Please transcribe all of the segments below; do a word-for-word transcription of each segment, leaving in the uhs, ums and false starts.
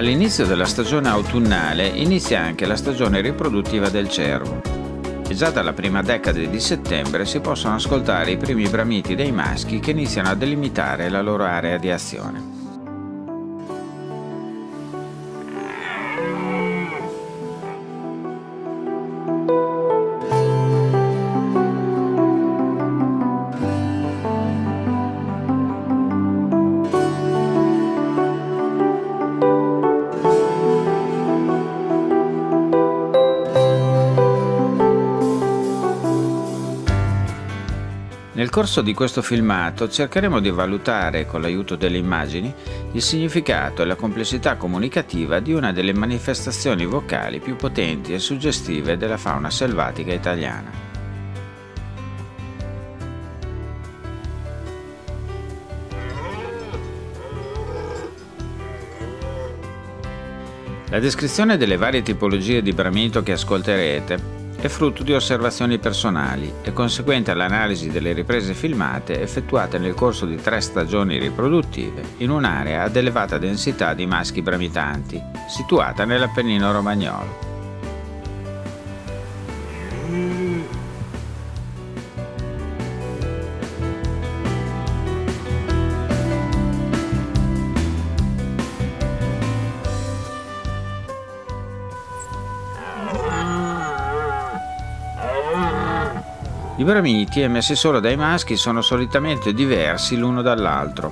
All'inizio della stagione autunnale inizia anche la stagione riproduttiva del cervo e già dalla prima decade di settembre si possono ascoltare i primi bramiti dei maschi che iniziano a delimitare la loro area di azione. Nel corso di questo filmato cercheremo di valutare, con l'aiuto delle immagini, il significato e la complessità comunicativa di una delle manifestazioni vocali più potenti e suggestive della fauna selvatica italiana. La descrizione delle varie tipologie di bramito che ascolterete è frutto di osservazioni personali e conseguente all'analisi delle riprese filmate effettuate nel corso di tre stagioni riproduttive in un'area ad elevata densità di maschi bramitanti, situata nell'Appennino romagnolo. I bramiti emessi solo dai maschi sono solitamente diversi l'uno dall'altro.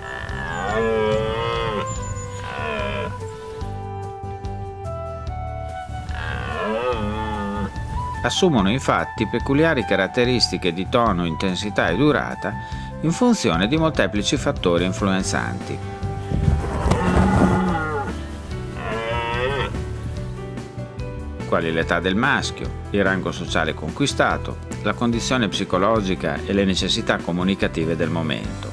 Assumono infatti peculiari caratteristiche di tono, intensità e durata in funzione di molteplici fattori influenzanti. Quali l'età del maschio, il rango sociale conquistato, la condizione psicologica e le necessità comunicative del momento.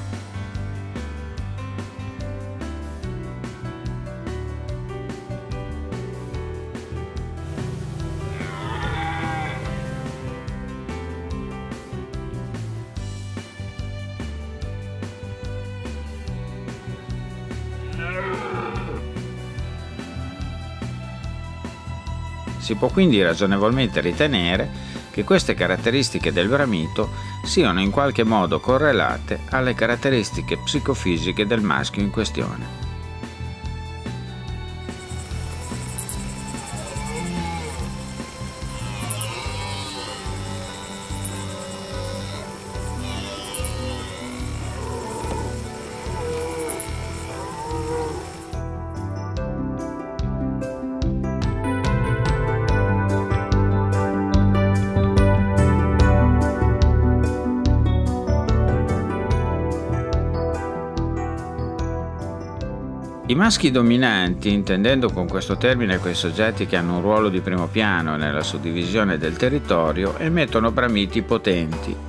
Si può quindi ragionevolmente ritenere che queste caratteristiche del bramito siano in qualche modo correlate alle caratteristiche psicofisiche del maschio in questione. I maschi dominanti, intendendo con questo termine quei soggetti che hanno un ruolo di primo piano nella suddivisione del territorio, emettono bramiti potenti.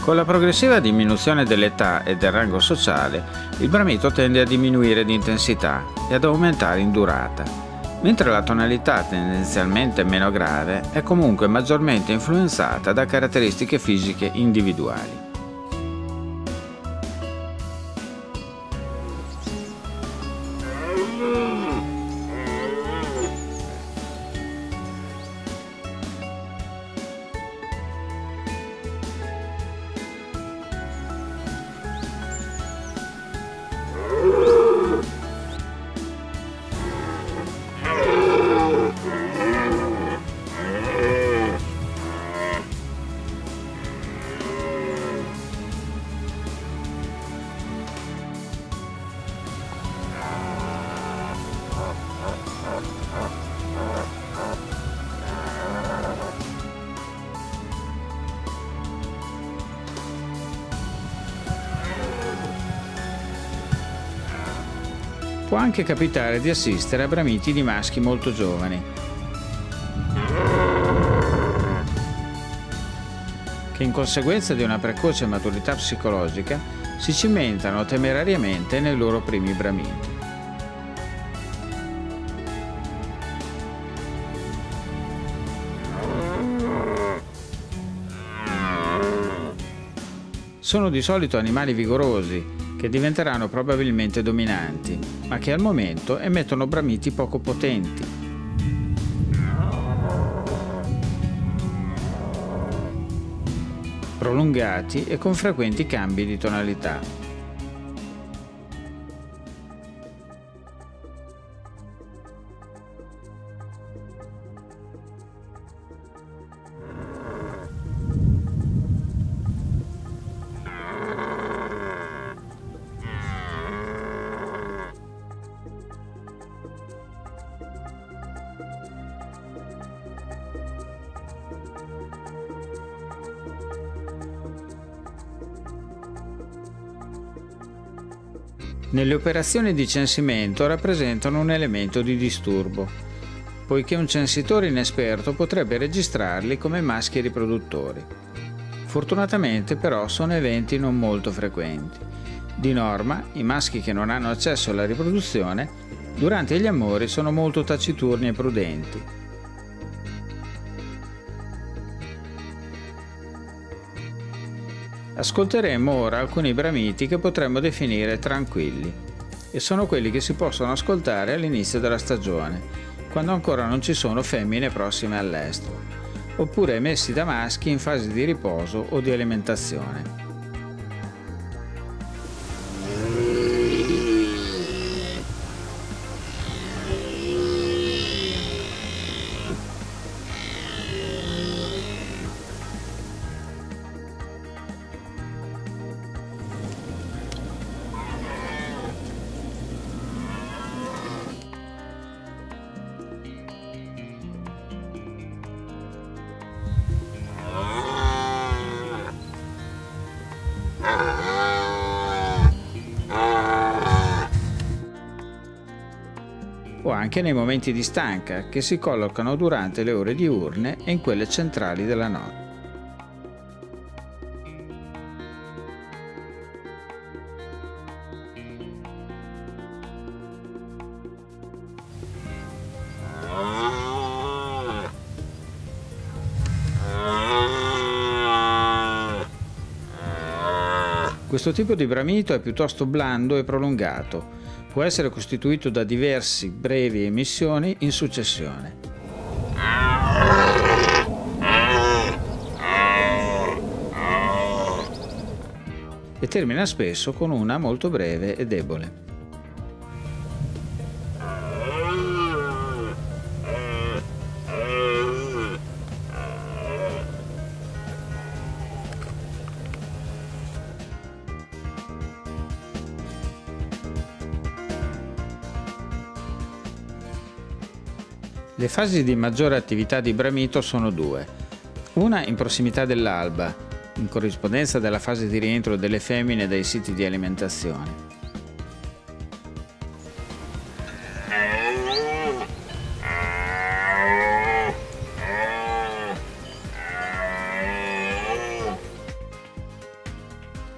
Con la progressiva diminuzione dell'età e del rango sociale, il bramito tende a diminuire di intensità e ad aumentare in durata, mentre la tonalità tendenzialmente meno grave è comunque maggiormente influenzata da caratteristiche fisiche individuali. Può anche capitare di assistere a bramiti di maschi molto giovani, che in conseguenza di una precoce maturità psicologica si cimentano temerariamente nei loro primi bramiti. Sono di solito animali vigorosi, che diventeranno probabilmente dominanti, ma che al momento emettono bramiti poco potenti. Prolungati e con frequenti cambi di tonalità. Nelle operazioni di censimento rappresentano un elemento di disturbo, poiché un censitore inesperto potrebbe registrarli come maschi riproduttori. Fortunatamente però sono eventi non molto frequenti. Di norma, i maschi che non hanno accesso alla riproduzione, durante gli amori sono molto taciturni e prudenti. Ascolteremo ora alcuni bramiti che potremmo definire tranquilli, e sono quelli che si possono ascoltare all'inizio della stagione, quando ancora non ci sono femmine prossime all'estro, oppure emessi da maschi in fase di riposo o di alimentazione. O anche nei momenti di stanca, che si collocano durante le ore diurne e in quelle centrali della notte. Questo tipo di bramito è piuttosto blando e prolungato. Può essere costituito da diversi brevi emissioni in successione. E termina spesso con una molto breve e debole. Le fasi di maggiore attività di bramito sono due. Una in prossimità dell'alba, in corrispondenza della fase di rientro delle femmine dai siti di alimentazione.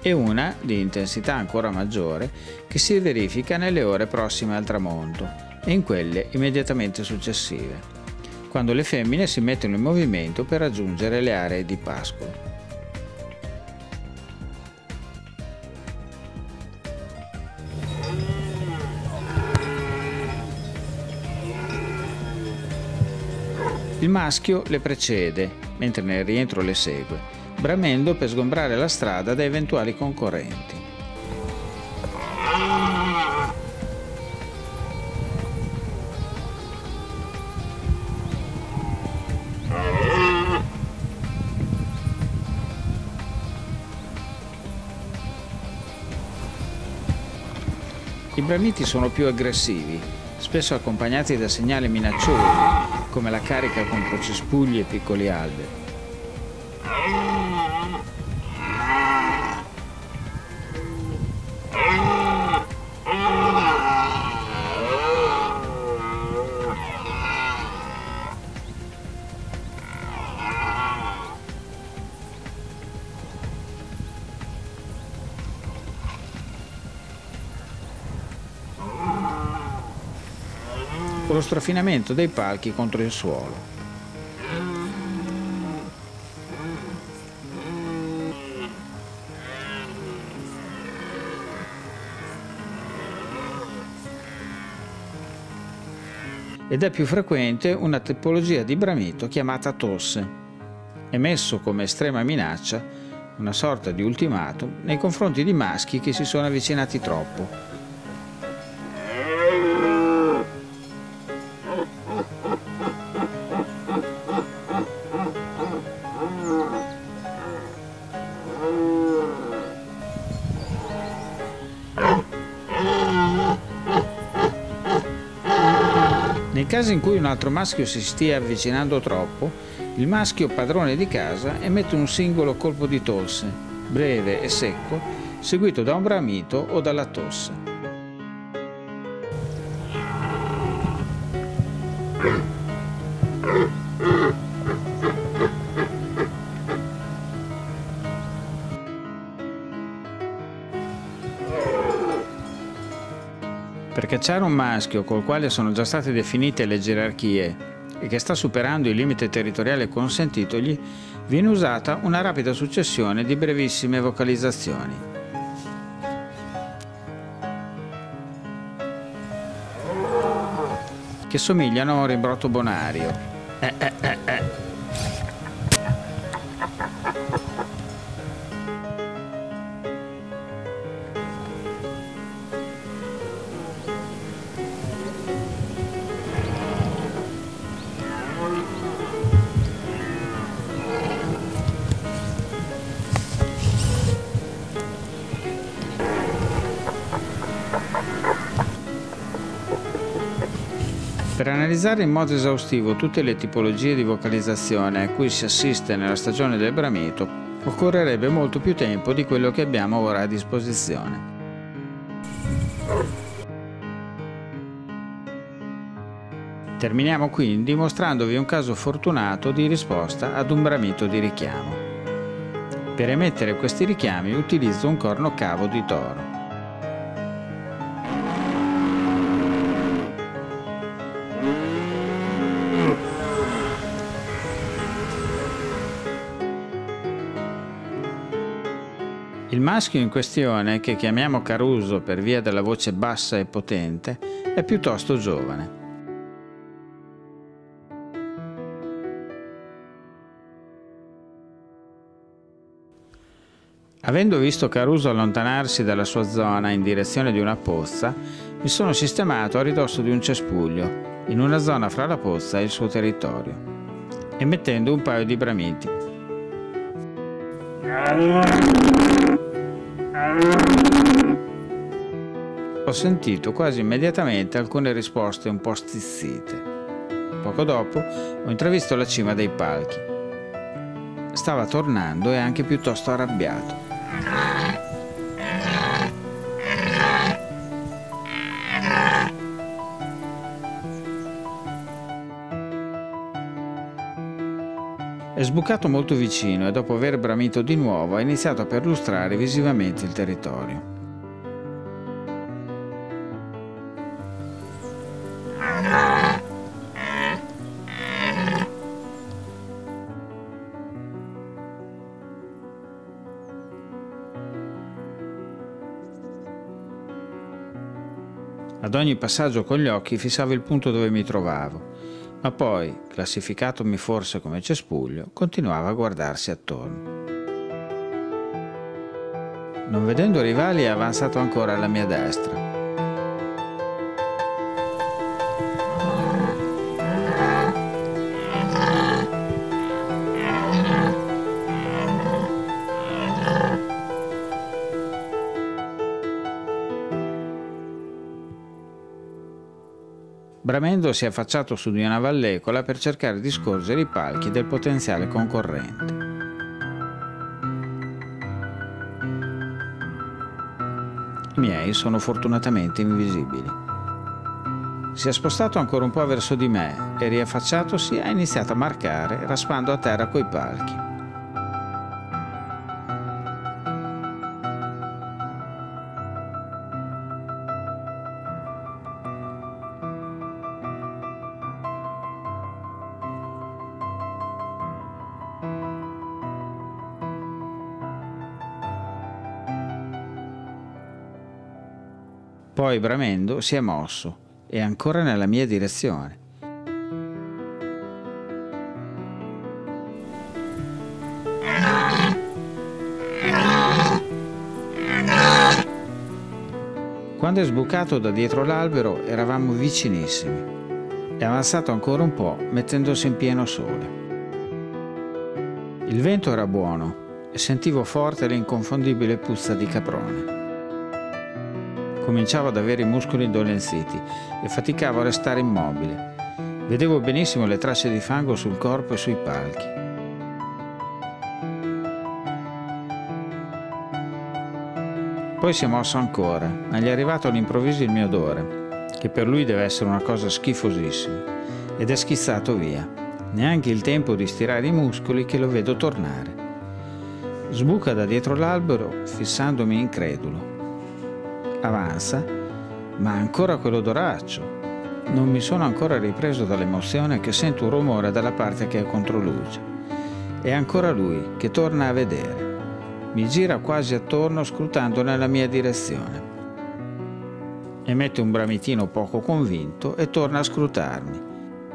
e una di intensità ancora maggiore che si verifica nelle ore prossime al tramonto e in quelle immediatamente successive, quando le femmine si mettono in movimento per raggiungere le aree di pascolo. Il maschio le precede, mentre nel rientro le segue, bramendo per sgombrare la strada da eventuali concorrenti. I bramiti sono più aggressivi, spesso accompagnati da segnali minacciosi, come la carica contro cespugli e piccoli alberi. Con lo strofinamento dei palchi contro il suolo. Ed è più frequente una tipologia di bramito chiamata tosse, emesso come estrema minaccia, una sorta di ultimatum nei confronti di maschi che si sono avvicinati troppo. Nei casi in cui un altro maschio si stia avvicinando troppo, il maschio padrone di casa emette un singolo colpo di tosse, breve e secco, seguito da un bramito o dalla tosse. Per cacciare un maschio col quale sono già state definite le gerarchie e che sta superando il limite territoriale consentitogli, viene usata una rapida successione di brevissime vocalizzazioni. Che somigliano a un ribrotto bonario. Eh, eh, eh, eh. Per analizzare in modo esaustivo tutte le tipologie di vocalizzazione a cui si assiste nella stagione del bramito, occorrerebbe molto più tempo di quello che abbiamo ora a disposizione. Terminiamo quindi mostrandovi un caso fortunato di risposta ad un bramito di richiamo. Per emettere questi richiami utilizzo un corno cavo di toro. Il maschio in questione, che chiamiamo Caruso per via della voce bassa e potente, è piuttosto giovane. Avendo visto Caruso allontanarsi dalla sua zona in direzione di una pozza, mi sono sistemato a ridosso di un cespuglio, in una zona fra la pozza e il suo territorio, emettendo un paio di bramiti. Ho sentito quasi immediatamente alcune risposte un po' stizzite. Poco dopo ho intravisto la cima dei palchi. Stava tornando e anche piuttosto arrabbiato. È sbucato molto vicino e dopo aver bramito di nuovo ha iniziato a perlustrare visivamente il territorio. Ad ogni passaggio con gli occhi fissavo il punto dove mi trovavo, ma poi, classificatomi forse come cespuglio, continuava a guardarsi attorno. Non vedendo rivali è avanzato ancora alla mia destra. Bramendo si è affacciato su di una vallecola per cercare di scorgere i palchi del potenziale concorrente. I miei sono fortunatamente invisibili. Si è spostato ancora un po' verso di me e, riaffacciatosi, ha iniziato a marcare, raspando a terra coi palchi. Poi, bramendo, si è mosso e ancora nella mia direzione. Quando è sbucato da dietro l'albero eravamo vicinissimi. È avanzato ancora un po', mettendosi in pieno sole. Il vento era buono e sentivo forte l'inconfondibile puzza di caprone. Cominciavo ad avere i muscoli indolenziti e faticavo a restare immobile. Vedevo benissimo le tracce di fango sul corpo e sui palchi. Poi si è mosso ancora, ma gli è arrivato all'improvviso il mio odore, che per lui deve essere una cosa schifosissima, ed è schizzato via. Neanche il tempo di stirare i muscoli che lo vedo tornare. Sbuca da dietro l'albero, fissandomi incredulo. Avanza, ma ancora quell'odoraccio. Non mi sono ancora ripreso dall'emozione che sento un rumore dalla parte che è contro luce. È ancora lui che torna a vedere. Mi gira quasi attorno scrutando nella mia direzione. Emette un bramitino poco convinto e torna a scrutarmi.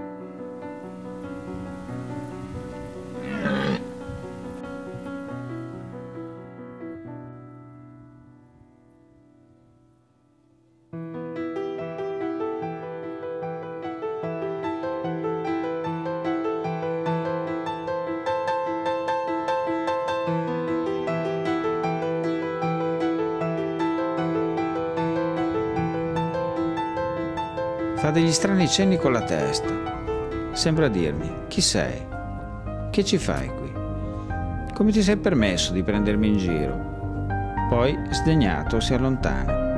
Fa degli strani cenni con la testa. Sembra dirmi: chi sei? Che ci fai qui? Come ti sei permesso di prendermi in giro? Poi, sdegnato, si allontana.